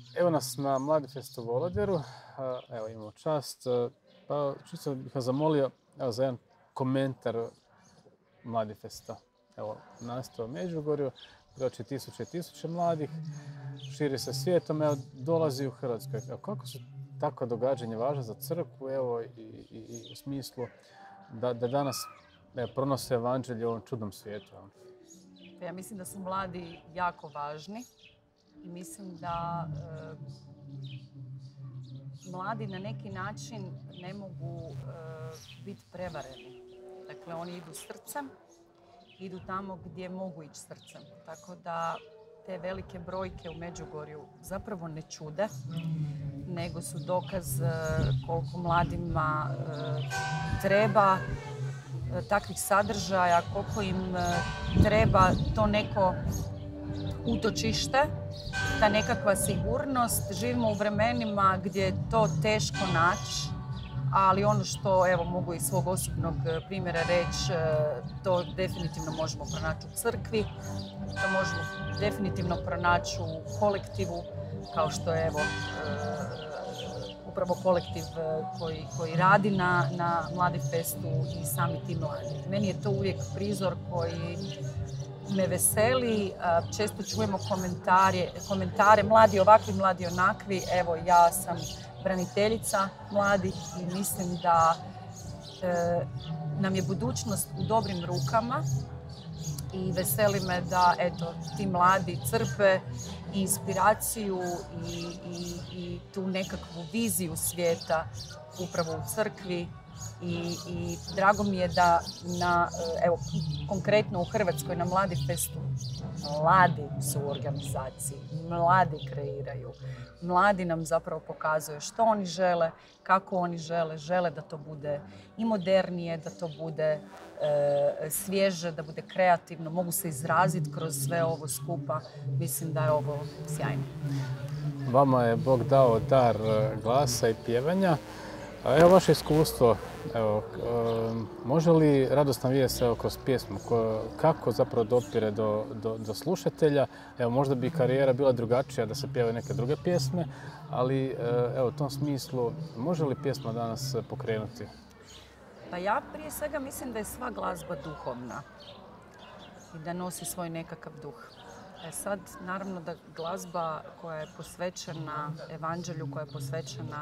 Evo nas na Mladifestu u Voloderu. Evo imamo čast. Pa čisto bih vas zamolio za jedan komentar Mladifesta. Evo, nastao u Međugorju, doći tisuće i tisuće mladih, širi se svijetom, evo, dolazi u Hrvatskoj. Evo, kako su takva događanja važna za crkvu, evo, i u smislu da danas pronose evanđelje u ovom čudnom svijetu? Ja mislim da su mladi jako važni i mislim da mladi na neki način ne mogu biti prevareni. Dakle, oni idu srcem, idu tamo gdje mogu ići srcem. Tako da te velike brojke u Međugorju zapravo ne čude, nego su dokaz koliko mladima treba takvih sadržaja, koliko im treba to neko utočište, ta nekakva sigurnost. Živimo u vremenima gdje je to teško naći, ali ono što evo, mogu iz svog osobnog primjera reći, to definitivno možemo pronaći u crkvi, to možemo definitivno pronaći u kolektivu, kao što je evo, upravo kolektiv koji radi na Mladifestu i sami ti mladi. Meni je to uvijek prizor koji me veseli. Često čujemo komentare mladi ovakvi, mladi onakvi. Evo, ja sam braniteljica mladih i mislim da nam je budućnost u dobrim rukama i veseli me da eto, ti mladi crpe inspiraciju i tu nekakvu viziju svijeta upravo u crkvi i drago mi je da evo, konkretno u Hrvatskoj na Mladifestu mladi su u organizaciji, mladi kreiraju, mladi nam zapravo pokazuju što oni žele, kako oni žele da to bude i modernije, da to bude svježe, da bude kreativno, mogu se izraziti kroz sve ovo skupa. Mislim da je ovo sjajno. Vama je Bog dao dar glasa i pjevanja. Evo vaše iskustvo, evo, može li radosna vijest kroz pjesmu, kako zapravo dopire do slušatelja? Evo, možda bi karijera bila drugačija da se pjevaju neke druge pjesme, ali evo, u tom smislu, može li pjesma danas pokrenuti? Pa ja prije svega mislim da je sva glazba duhovna i da nosi svoj nekakav duh. Sad, naravno da glazba koja je posvećena evanđelju, koja je posvećena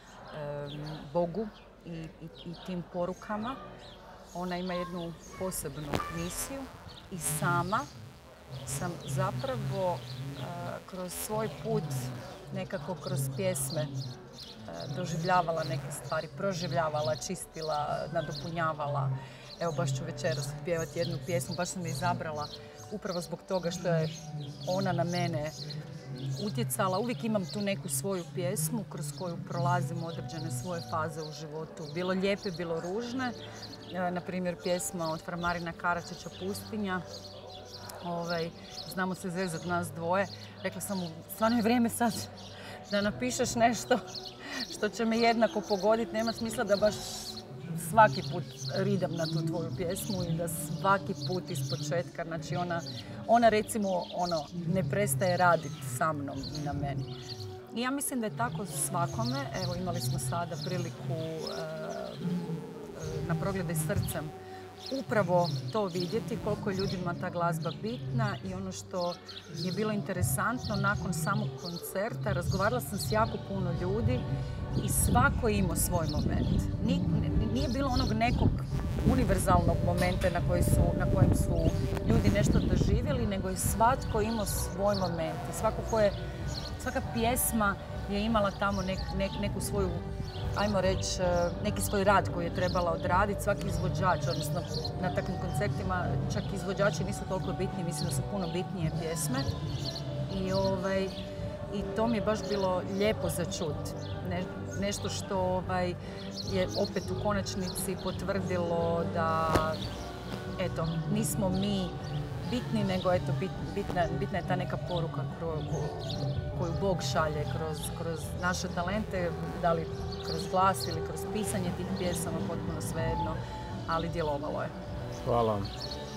Bogu i tim porukama, ona ima jednu posebnu misiju i sama sam zapravo kroz svoj put nekako kroz pjesme doživljavala neke stvari, proživljavala, čistila, nadopunjavala. Evo, baš ću večeras pjevati jednu pjesmu, baš sam je izabrala upravo zbog toga što je ona na mene utjecala. Uvijek imam tu neku svoju pjesmu kroz koju prolazim određene svoje faze u životu. Bilo lijepe, bilo ružne. Na primjer, pjesma od Fra Marina Karačića Pustinja. Znamo se zezat nas dvoje. Rekla sam mu, stvarno je vrijeme sad da napišeš nešto što će me jednako pogoditi. Nema smisla da baš svaki put ridam na tu tvoju pjesmu i da svaki put iz početka, znači ona recimo ne prestaje raditi sa mnom i na meni. I ja mislim da je tako svakome. Evo, imali smo sada priliku na Proglede srcem upravo to vidjeti, koliko je ljudima ta glazba bitna i ono što je bilo interesantno nakon samog koncerta, razgovarala sam s jako puno ljudi i svako je imao svoj moment. Nije bilo onog nekog univerzalnog momenta na kojem su ljudi nešto doživjeli, nego je svatko imao svoj moment. Svaka pjesma je imala tamo neku svoju, ajmo reći, neki svoj rad koji je trebala odraditi. Svaki izvođač, odnosno na takvim koncertima čak izvođači nisu toliko bitni, mislim da su puno bitnije pjesme. I to mi je baš bilo lijepo za čut. Nešto što je opet u konačnici potvrdilo da eto, nismo mi bitni, nego eto, bitna je ta neka poruka koju Bog šalje kroz naše talente, da li kroz glas ili kroz pisanje tih pjesama, potpuno svejedno, ali djelovalo je. Hvala vam.